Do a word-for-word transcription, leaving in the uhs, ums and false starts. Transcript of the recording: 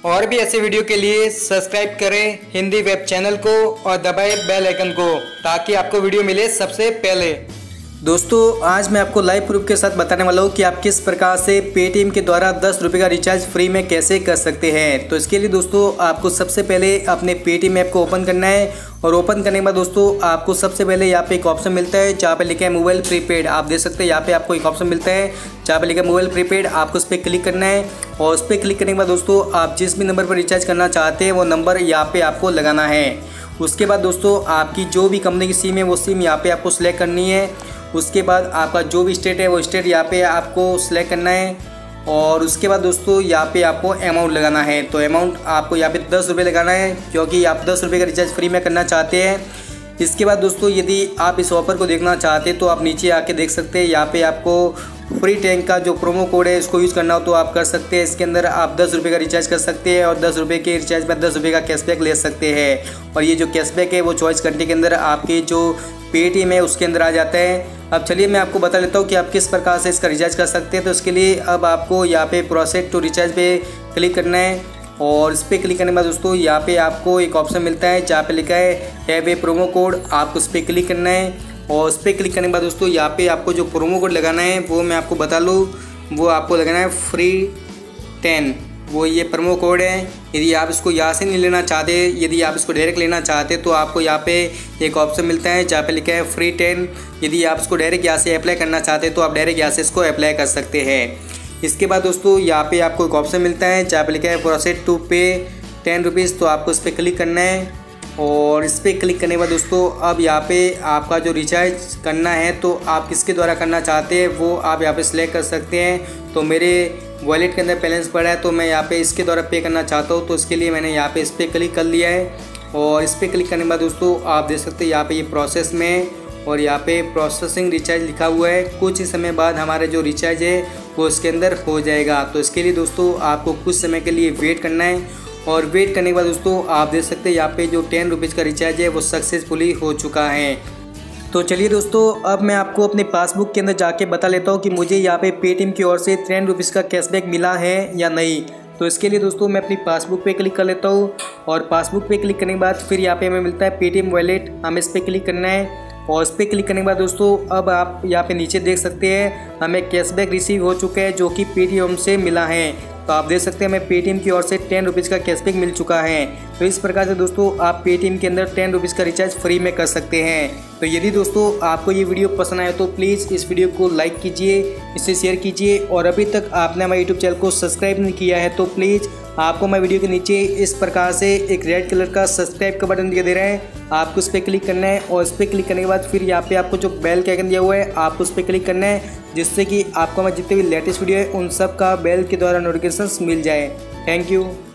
और भी ऐसे वीडियो के लिए सब्सक्राइब करें हिंदी वेब चैनल को और दबाएं बेल आइकन को, ताकि आपको वीडियो मिले सबसे पहले। दोस्तों आज मैं आपको लाइव प्रूफ के साथ बताने वाला हूँ कि आप किस प्रकार से पेटीएम के द्वारा दस रुपये का रिचार्ज फ्री में कैसे कर सकते हैं। तो इसके लिए दोस्तों आपको सबसे पहले अपने पेटीएम ऐप को ओपन करना है और ओपन करने के बाद दोस्तों आपको सबसे पहले यहाँ पे एक ऑप्शन मिलता है जहाँ पे लिखा है मोबाइल प्रीपेड। आप देख सकते हैं यहाँ पे आपको एक ऑप्शन मिलता है जहाँ पे लिखा है मोबाइल प्रीपेड। आपको उस पर क्लिक करना है और उस पर क्लिक करने के बाद दोस्तों आप जिस भी नंबर पर रिचार्ज करना चाहते हैं वो नंबर यहाँ पे आपको लगाना है। उसके बाद दोस्तों आपकी जो भी कंपनी की सिम है वो सिम यहाँ पे आपको सिलेक्ट करनी है। उसके बाद आपका जो भी स्टेट है वो स्टेट यहाँ पे आपको सिलेक्ट करना है और उसके बाद दोस्तों यहाँ पे आपको अमाउंट लगाना है। तो अमाउंट आपको यहाँ पे दस रुपये लगाना है क्योंकि आप दस रुपये का रिचार्ज फ्री में करना चाहते हैं। इसके बाद दोस्तों यदि आप इस ऑफर को देखना चाहते हैं तो आप नीचे आके देख सकते हैं यहाँ पे आपको फ्री टैंक का जो प्रोमो कोड है इसको यूज़ करना हो तो आप कर सकते हैं। इसके अंदर आप दस रुपये का रिचार्ज कर सकते हैं और दस रुपये के रिचार्ज पर दस रुपये का कैशबैक ले सकते हैं। और ये जो कैशबैक है वो चौबीस घंटे के अंदर आपके जो पेटीएम है उसके अंदर आ जाता है। अब चलिए मैं आपको बता देता हूँ कि आप किस प्रकार से इसका रिचार्ज कर सकते हैं। तो इसके लिए अब आपको यहाँ पे प्रोसेस टू रिचार्ज पे क्लिक करना है और इस पर क्लिक करने के बाद दोस्तों यहाँ पे आपको एक ऑप्शन मिलता है जहाँ पे लिखा है हैव ए प्रोमो कोड। आपको उस पर क्लिक करना है और उस पर क्लिक करने के बाद दोस्तों यहाँ पे आपको जो प्रोमो कोड लगाना है वो मैं आपको बता लूँ, वो आपको लगाना है फ्री टेन। वो ये प्रोमो कोड है। यदि आप इसको यहाँ से नहीं लेना चाहते, यदि आप इसको डायरेक्ट लेना चाहते तो आपको यहाँ पे एक ऑप्शन मिलता है जहाँ पे लिखा है फ्री टेन। यदि आप इसको डायरेक्ट यहाँ से अप्लाई करना चाहते तो आप डायरेक्ट यहाँ से इसको अप्लाई कर सकते हैं। इसके बाद दोस्तों यहाँ पे आपको एक ऑप्शन मिलता है जहाँ पे लिखा है process to pay ten rupees. तो आपको इस पर क्लिक करना है और इस पर क्लिक करने के बाद दोस्तों अब यहाँ पे आपका जो रिचार्ज करना है तो आप किसके द्वारा करना चाहते हैं वो आप यहाँ पे सिलेक्ट कर सकते हैं। तो मेरे वॉलेट के अंदर बैलेंस पड़ा है तो मैं यहाँ पे इसके द्वारा पे करना चाहता हूँ, तो इसके लिए मैंने यहाँ पे इस पर क्लिक कर लिया है। और इस पर क्लिक करने के बाद दोस्तों आप देख सकते हैं यहाँ पे ये प्रोसेस में और यहाँ पे प्रोसेसिंग रिचार्ज लिखा हुआ है। कुछ ही समय बाद हमारा जो रिचार्ज है वो इसके अंदर हो जाएगा। तो इसके लिए दोस्तों आपको कुछ समय के लिए वेट करना है और वेट करने के बाद दोस्तों आप देख सकते हैं यहाँ पे जो टेन रुपीज़ का रिचार्ज है वो सक्सेसफुली हो चुका है। तो चलिए दोस्तों अब मैं आपको अपने पासबुक के अंदर जाके बता लेता हूँ कि मुझे यहाँ पे पेटीएम की ओर से टेन रुपीज़ का कैशबैक मिला है या नहीं। तो इसके लिए दोस्तों मैं अपनी पासबुक पे क्लिक कर लेता हूँ और पासबुक पे क्लिक करने के बाद फिर यहाँ पे हमें मिलता है पेटीएम वॉलेट। हमें इस पर क्लिक करना है और इस पर क्लिक करने के बाद दोस्तों अब आप यहाँ पे नीचे देख सकते हैं हमें कैशबैक रिसीव हो चुका है जो कि पेटीएम से मिला है। तो आप देख सकते हैं हमें पेटीएम की ओर से टेन रुपीज़ का कैशबैक मिल चुका है। तो इस प्रकार से दोस्तों आप पेटीएम के अंदर टेन रुपीज़ का रिचार्ज फ्री में कर सकते हैं। तो यदि दोस्तों आपको ये वीडियो पसंद आए तो प्लीज़ इस वीडियो को लाइक कीजिए, इसे शेयर कीजिए और अभी तक आपने हमारे यूट्यूब चैनल को सब्सक्राइब नहीं किया है तो प्लीज़ आपको मैं वीडियो के नीचे इस प्रकार से एक रेड कलर का सब्सक्राइब का बटन दिखाई दे रहा है, आपको उस पर क्लिक करना है और इस पर क्लिक करने के बाद फिर यहाँ पे आपको जो बेल का आइकन दिया हुआ है आपको उस पर क्लिक करना है, जिससे कि आपको हमारे जितने भी लेटेस्ट वीडियो है उन सब का बेल के द्वारा नोटिफिकेशन मिल जाए। Thank you.